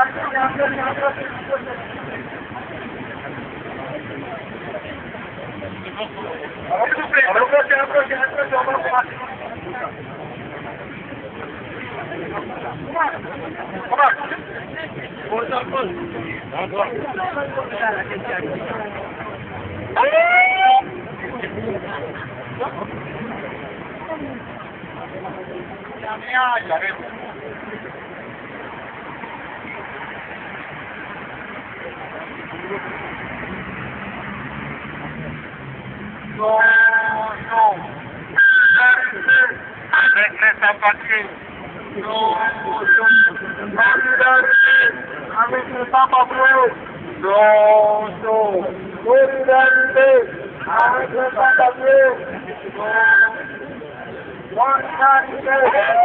Avec les sans-papiers. Non, solidarité avec les sans-papiers. Non, solidarité avec les sans-papiers. Non, solidarité.